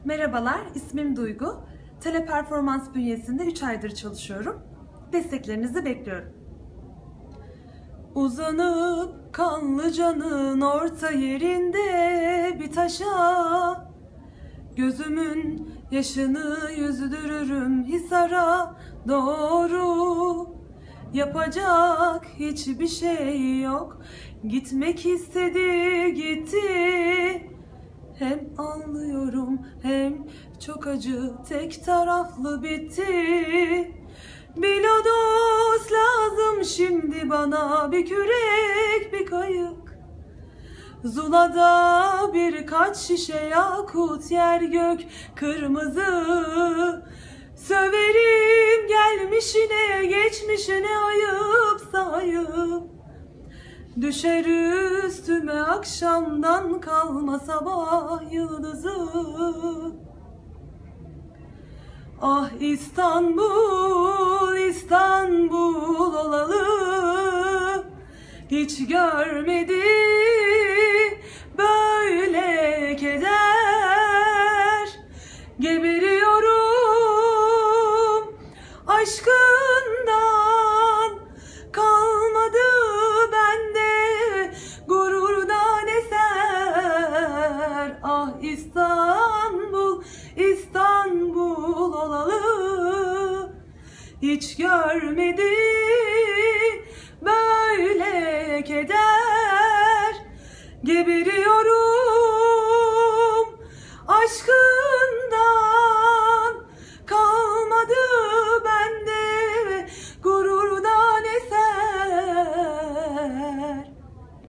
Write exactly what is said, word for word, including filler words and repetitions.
Merhabalar, ismim Duygu. Teleperformans bünyesinde üç aydır çalışıyorum. Desteklerinizi bekliyorum. Uzanıp Kanlıca'nın orta yerinde bir taşa, gözümün yaşını yüzdürürüm Hisar'a doğru. Yapacak hiçbir şey yok, gitmek istedi gitti. Hem anlıyorum hem çok acı, tek taraflı bitti. Bir lodos lazım şimdi bana, bir kürek bir kayık. Zula'da birkaç şişe yakut, yer gök kırmızı. Söverim gelmişine geçmişine, ayıpsa ayıp. Düşer üstüme akşamdan kalma sabah yıldızı. Ah İstanbul, İstanbul olalı, hiç görmedi böyle keder. Geberiyorum aşkından, kalmadı bende gururdan eser. Ah İstanbul, İstanbul olalı, hiç görmedi böyle keder. Geberiyorum